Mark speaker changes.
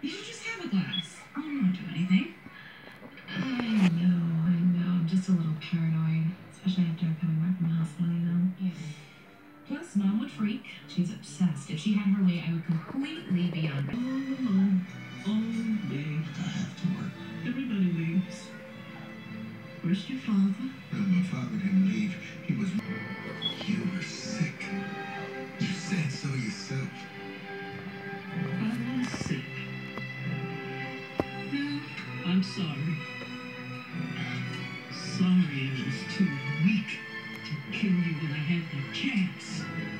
Speaker 1: You should just have a glass. I'll not do anything. I know. I'm just a little paranoid, especially after coming back from the hospital. Yeah. Plus, Mom would freak. She's obsessed. If she had her way, I would completely be on it. All alone. All day.
Speaker 2: I have to work.
Speaker 1: Everybody leaves. Where's your father?
Speaker 2: No, my father didn't leave. He was... You were sick. You said so yourself.
Speaker 1: I was sick. No, I'm sorry. Sorry I was too weak to kill you when I had the chance.